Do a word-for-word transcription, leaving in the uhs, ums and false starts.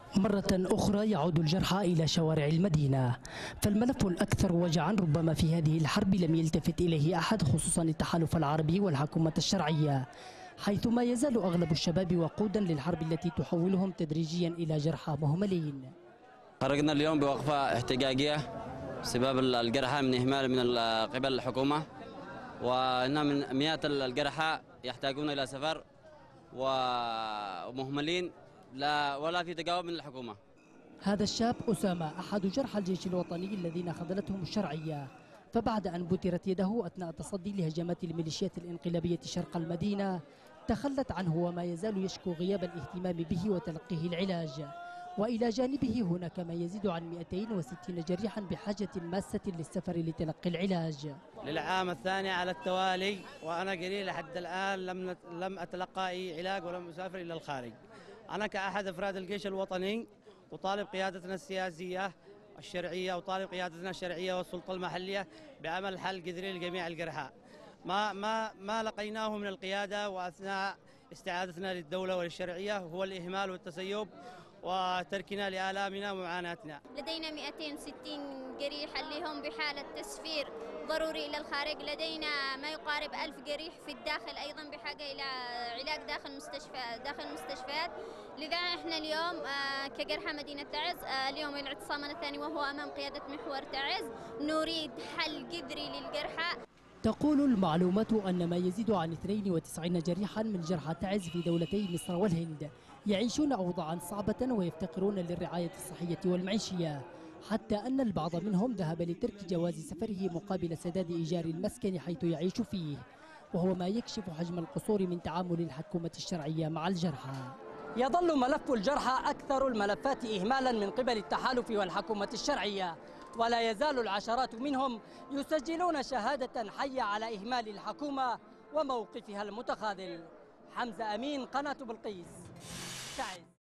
مرة أخرى يعود الجرحى إلى شوارع المدينة، فالملف الأكثر وجعا ربما في هذه الحرب لم يلتفت إليه أحد، خصوصا التحالف العربي والحكومة الشرعية، حيث ما يزال أغلب الشباب وقودا للحرب التي تحولهم تدريجيا إلى جرحى مهملين. خرجنا اليوم بوقفة احتجاجية بسبب الجرحى من إهمال من قبل الحكومة، وإن من مئات الجرحى يحتاجون إلى سفر ومهملين لا ولا في تجاوب من الحكومة. هذا الشاب أسامة أحد جرحى الجيش الوطني الذين خذلتهم الشرعية، فبعد أن بترت يده أثناء التصدي لهجمات الميليشيات الانقلابية شرق المدينة تخلت عنه، وما يزال يشكو غياب الاهتمام به وتلقيه العلاج. وإلى جانبه هناك ما يزيد عن مئتين وستين جريحا بحاجة ماسة للسفر لتلقي العلاج. للعام الثاني على التوالي وأنا قليل لحد الآن لم لم أتلقى أي علاج ولم أسافر إلى الخارج. أنا كأحد أفراد الجيش الوطني أطالب قيادتنا السياسية الشرعية وطالب قيادتنا الشرعية والسلطة المحلية بعمل حل جذري لجميع الجرحى. ما ما ما لقيناه من القيادة وأثناء استعادتنا للدولة وللشرعية هو الإهمال والتسيب وتركنا لآلامنا ومعاناتنا. لدينا مئتين وستين جريح اللي هم بحالة تسفير ضروري إلى الخارج، لدينا ما يقارب ألف جريح في الداخل أيضا بحاجة إلى علاج داخل مستشفى داخل المستشفيات. لذا احنا اليوم كجرحى مدينة تعز اليوم الاعتصامنا الثاني وهو أمام قيادة محور تعز، نريد حل جذري للجرحى. تقول المعلومات أن ما يزيد عن اثنين وتسعين جريحا من جرحى تعز في دولتي مصر والهند يعيشون أوضاعا صعبة ويفتقرون للرعاية الصحية والمعيشية، حتى أن البعض منهم ذهب لترك جواز سفره مقابل سداد إيجار المسكن حيث يعيش فيه، وهو ما يكشف حجم القصور من تعامل الحكومة الشرعية مع الجرحى. يظل ملف الجرحى أكثر الملفات إهمالا من قبل التحالف والحكومة الشرعية، ولا يزال العشرات منهم يسجلون شهادة حية على إهمال الحكومة وموقفها المتخاذل. حمزة أمين، قناة بلقيس، تعز.